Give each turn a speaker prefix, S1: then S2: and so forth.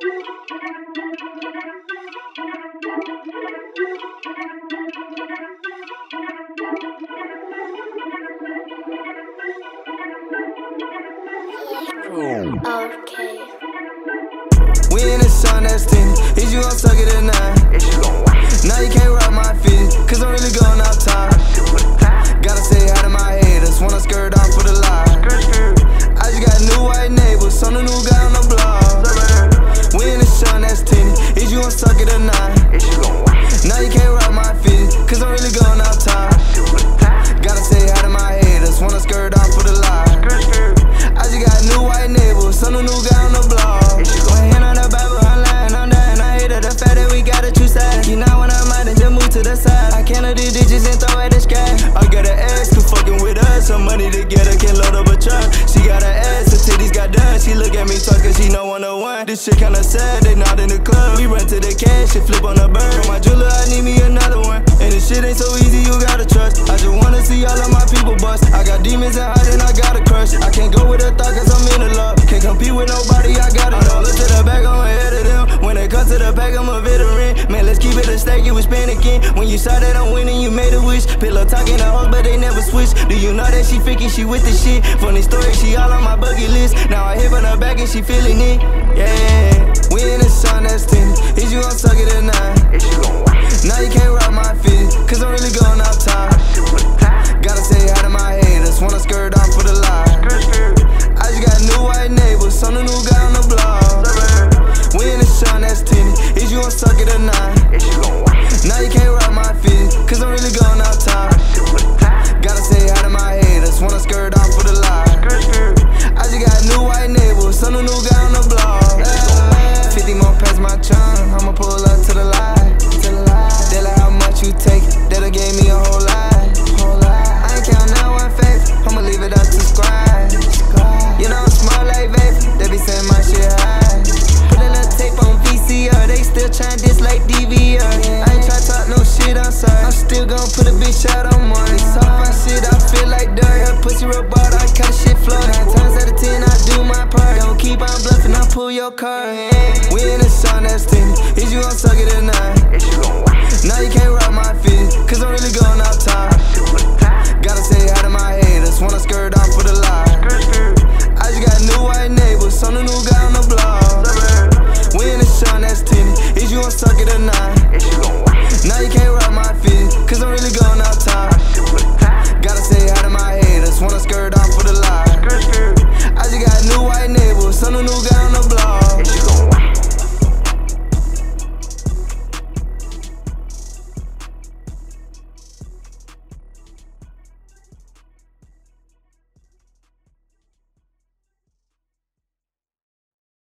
S1: Okay.
S2: We in the sun that's tinted. Is you gon' suck it or not? Now you can't rock my feet, cause I'm really going out top. Gotta say hi to my haters, wanna skirt off for the lie. I just got new white neighbors, on the new guy on the block. We in the sun that's tinted. Is you gon' suck it or not? Now you can't rock my feet, cause I'm really going out top. Gotta say hi to my haters, wanna skirt off for the lie. I just got new white neighbors, on the new guy on the block. One hand on the Bible, I'm lying, I'm dying. I hate the fact that we gotta choose sides. You know when I'm out and just move to the side. I count up the digits and throw at the sky. I got an ass for fucking with us. Some money together can load up a truck. She got an ass, her titties got done. She look at me talking, she know 101. This shit kinda sad, they not in the club. We run to the cash and flip on the bird. For my jeweler, I need me another one. And this shit ain't so easy, you gotta trust. I just wanna see all of my people bust. I got demons and heart and I got a crush. I can't go with a thought cause I'm in the love. Can't compete with nobody, I got it. I don't look to the back, I'm ahead of them. When it comes to the back, I'm a veteran. Man, let's keep it a stack, you was panicking. When you saw that I'm winning, you made a wish. Pillow talking to hoes, but they never switch. Do you know that she faking, she with the shit? Funny story, she all on my bucket list. Now I hit on her back and she feeling it. Yeah, we in the sun that's tinted. Is you gon' suck it or not? Now you can't rock my feet, cause I'm really going out top. Gotta say hi to my haters, wanna skirt off for the lie. I just got new white neighbors, on the new guy on the block. We in the sun that's tinted. Is you gon' suck it or not? Now you can't rock my feet, cause I'm really going out top. Gotta say hi to my haters, wanna skirt off for the lie. I just got new white neighbors, on the new guy on the block. 50 more past my chum, I'ma pull up to the light. They like how much you take, that'll give me a whole lot. I ain't counting that one faith, I'ma leave it up to scribe. You know I'm smart like vape, they be saying my shit high. Putting a tape on VCR, they still trying diss like DVR. I ain't try to talk no shit, I'm sorry. I'm still gon' put a bitch out on money. So my shit, I feel like dirt. Her pussy robot, I cut shit flood. 9 times out of 10, I do my part. Don't keep on bluffing, I'll pull your card. We in the sun that's tinted. Is you gon' suck it or not? Now you can't rock my feet, cause I'm really going out top. Gotta say hi to my haters, wanna skirt off